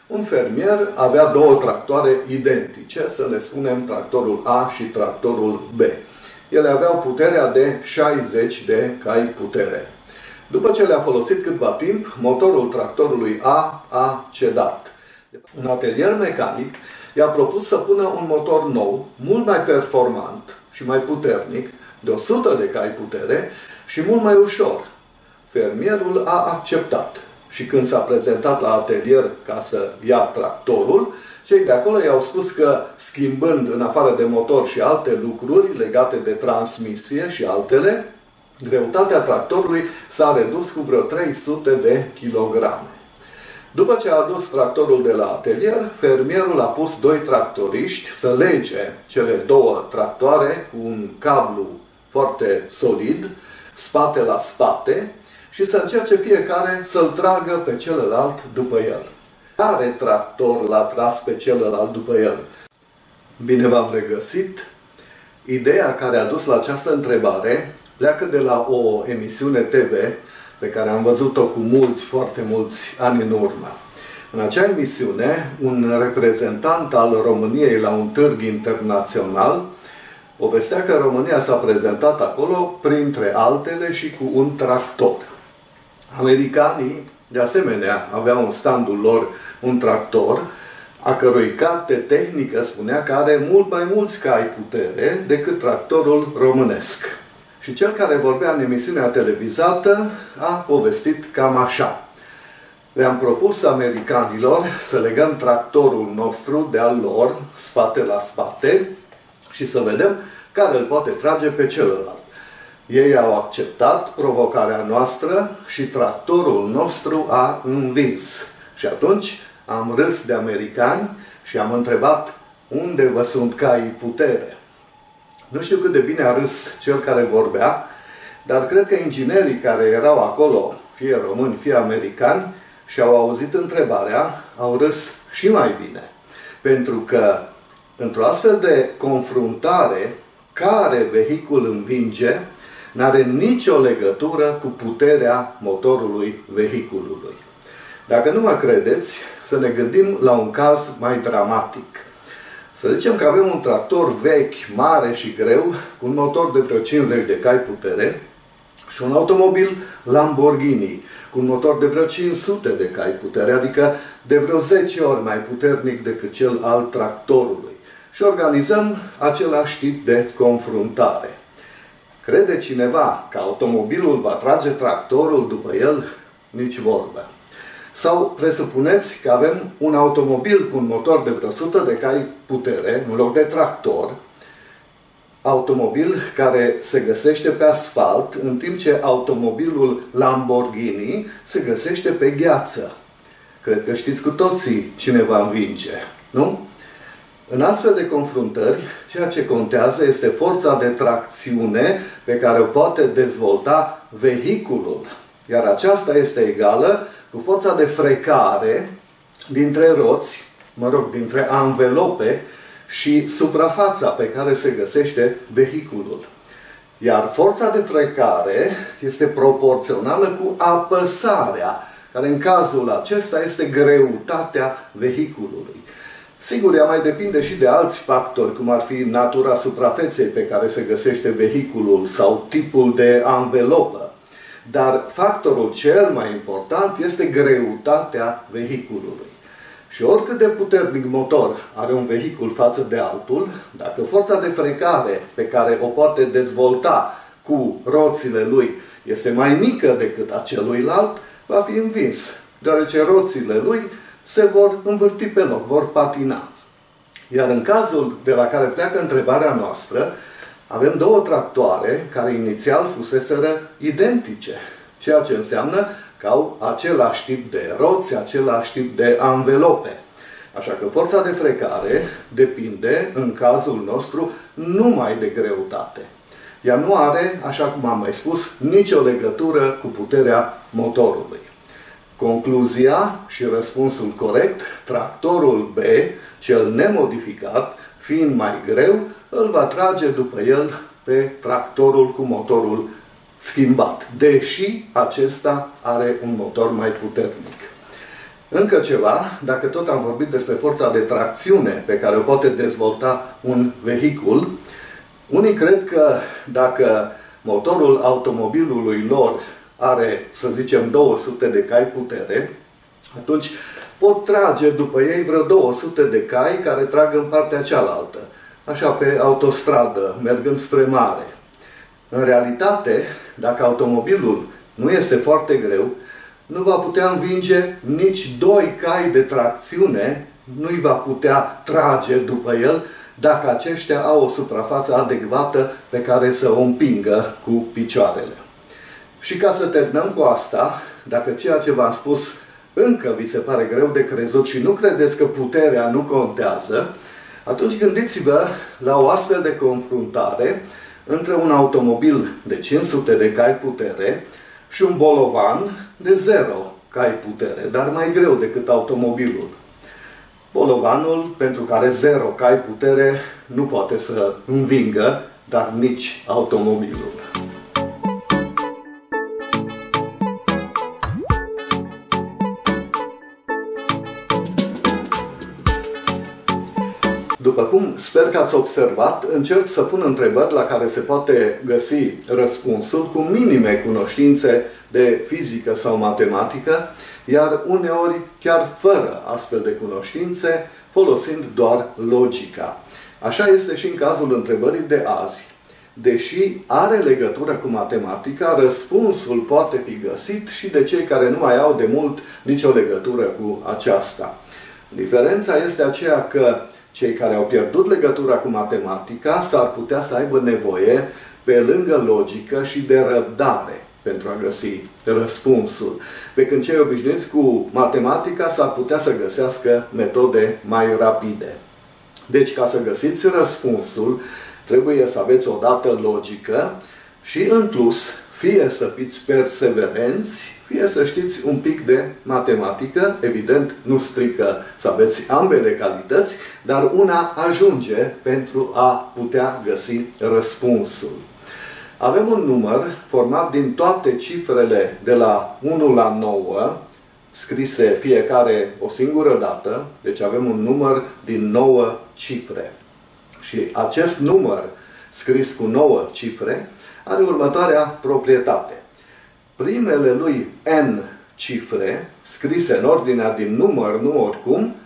Un fermier avea două tractoare identice, să le spunem tractorul A și tractorul B. Ele aveau puterea de 60 de cai putere. După ce le-a folosit câtva timp, motorul tractorului a cedat. Un atelier mecanic i-a propus să pună un motor nou, mult mai performant și mai puternic, de 100 de cai putere și mult mai ușor. Fermierul a acceptat și când s-a prezentat la atelier ca să ia tractorul, cei de acolo i-au spus că, schimbând în afară de motor și alte lucruri legate de transmisie și altele, greutatea tractorului s-a redus cu vreo 300 de kilograme. După ce a adus tractorul de la atelier, fermierul a pus doi tractoriști să lege cele două tractoare cu un cablu foarte solid, spate la spate, și să încerce fiecare să-l tragă pe celălalt după el. Care tractor l-a tras pe celălalt după el? Bine v-am regăsit! Ideea care a dus la această întrebare pleacă de la o emisiune TV pe care am văzut-o cu foarte mulți ani în urmă. În acea emisiune, un reprezentant al României la un târg internațional povestea că România s-a prezentat acolo, printre altele, și cu un tractor. Americanii, de asemenea, aveau în standul lor un tractor, a cărui carte tehnică spunea că are mult mai mulți cai putere decât tractorul românesc. Și cel care vorbea în emisiunea televizată a povestit cam așa. Le-am propus americanilor să legăm tractorul nostru de al lor, spate la spate, și să vedem care îl poate trage pe celălalt. Ei au acceptat provocarea noastră și tractorul nostru a învins. Și atunci am râs de americani și am întrebat unde vă sunt caii putere. Nu știu cât de bine a râs cel care vorbea, dar cred că inginerii care erau acolo, fie români, fie americani, și-au auzit întrebarea, au râs și mai bine. Pentru că, într-o astfel de confruntare, care vehicul învinge, n-are nicio legătură cu puterea motorului vehiculului. Dacă nu mă credeți, să ne gândim la un caz mai dramatic. Să zicem că avem un tractor vechi, mare și greu, cu un motor de vreo 50 de cai putere și un automobil Lamborghini, cu un motor de vreo 500 de cai putere, adică de vreo 10 ori mai puternic decât cel al tractorului. Și organizăm același tip de confruntare. Crede cineva că automobilul va trage tractorul după el? Nici vorbă. Sau presupuneți că avem un automobil cu un motor de vreo 100 de cai putere, în loc de tractor, automobil care se găsește pe asfalt, în timp ce automobilul Lamborghini se găsește pe gheață. Cred că știți cu toții cine va învinge, nu? În astfel de confruntări, ceea ce contează este forța de tracțiune pe care o poate dezvolta vehiculul. Iar aceasta este egală cu forța de frecare dintre roți, dintre anvelope și suprafața pe care se găsește vehiculul. Iar forța de frecare este proporțională cu apăsarea, care în cazul acesta este greutatea vehiculului. Sigur, ea mai depinde și de alți factori, cum ar fi natura suprafeței pe care se găsește vehiculul sau tipul de anvelopă. Dar factorul cel mai important este greutatea vehiculului. Și oricât de puternic motor are un vehicul față de altul, dacă forța de frecare pe care o poate dezvolta cu roțile lui este mai mică decât a celuilalt, va fi învins, deoarece roțile lui se vor învârti pe loc, vor patina. Iar în cazul de la care pleacă întrebarea noastră, avem două tractoare care inițial fuseseră identice, ceea ce înseamnă că au același tip de roți, același tip de anvelope. Așa că forța de frecare depinde, în cazul nostru, numai de greutate. Ea nu are, așa cum am mai spus, nicio legătură cu puterea motorului. Concluzia și răspunsul corect, tractorul B, cel nemodificat, fiind mai greu, îl va trage după el pe tractorul cu motorul schimbat, deși acesta are un motor mai puternic. Încă ceva, dacă tot am vorbit despre forța de tracțiune pe care o poate dezvolta un vehicul, unii cred că dacă motorul automobilului lor are, să zicem, 200 de cai putere, atunci pot trage după ei vreo 200 de cai care trag în partea cealaltă, așa pe autostradă, mergând spre mare. În realitate, dacă automobilul nu este foarte greu, nu va putea învinge nici 2 cai de tracțiune, nu-i va putea trage după el dacă aceștia au o suprafață adecvată pe care să o împingă cu picioarele. Și ca să terminăm cu asta, dacă ceea ce v-am spus încă vi se pare greu de crezut și nu credeți că puterea nu contează, atunci gândiți-vă la o astfel de confruntare între un automobil de 500 de cai putere și un bolovan de 0 cai putere, dar mai greu decât automobilul. Bolovanul, pentru care 0 cai putere, nu poate să învingă, dar nici automobilul. După cum sper că ați observat, încerc să pun întrebări la care se poate găsi răspunsul cu minime cunoștințe de fizică sau matematică, iar uneori chiar fără astfel de cunoștințe, folosind doar logica. Așa este și în cazul întrebării de azi. Deși are legătură cu matematica, răspunsul poate fi găsit și de cei care nu mai au de mult nicio legătură cu aceasta. Diferența este aceea că cei care au pierdut legătura cu matematica s-ar putea să aibă nevoie, pe lângă logică, și de răbdare pentru a găsi răspunsul. Pe când cei obișnuiți cu matematica s-ar putea să găsească metode mai rapide. Deci, ca să găsiți răspunsul, trebuie să aveți odată logică și, în plus, fie să fiți perseverenți, fie să știți un pic de matematică. Evident, nu strică să aveți ambele calități, dar una ajunge pentru a putea găsi răspunsul. Avem un număr format din toate cifrele de la 1 la 9, scrise fiecare o singură dată, deci avem un număr din 9 cifre. Și acest număr scris cu 9 cifre are următoarea proprietate. Primele lui n cifre, scrise în ordinea din număr, nu oricum,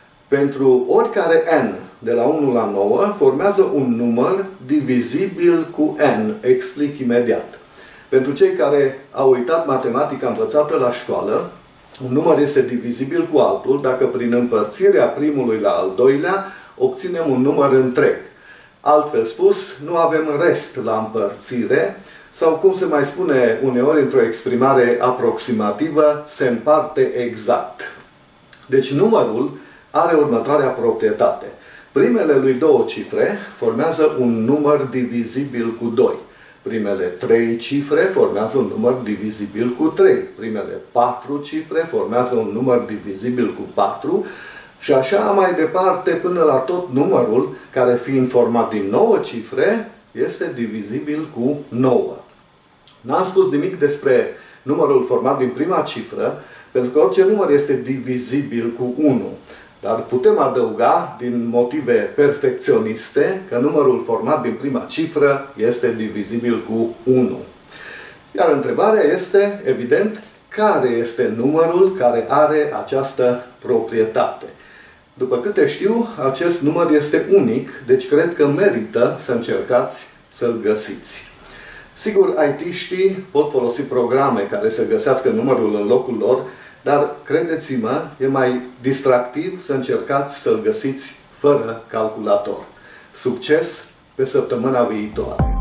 pentru oricare n de la 1 la 9, formează un număr divizibil cu n. Explic imediat. Pentru cei care au uitat matematica învățată la școală, un număr este divizibil cu altul dacă prin împărțirea primului la al doilea obținem un număr întreg. Altfel spus, nu avem rest la împărțire, sau, cum se mai spune uneori într-o exprimare aproximativă, se împarte exact. Deci numărul are următoarea proprietate. Primele lui 2 cifre formează un număr divizibil cu 2. Primele 3 cifre formează un număr divizibil cu 3. Primele 4 cifre formează un număr divizibil cu 4. Și așa mai departe până la tot numărul, care fiind format din 9 cifre, este divizibil cu 9. N-am spus nimic despre numărul format din prima cifră, pentru că orice număr este divizibil cu 1. Dar putem adăuga, din motive perfecționiste, că numărul format din prima cifră este divizibil cu 1. Iar întrebarea este, evident, care este numărul care are această proprietate. După câte știu, acest număr este unic, deci cred că merită să încercați să-l găsiți. Sigur, IT-știi pot folosi programe care să găsească numărul în locul lor, dar, credeți-mă, e mai distractiv să încercați să-l găsiți fără calculator. Succes pe săptămâna viitoare!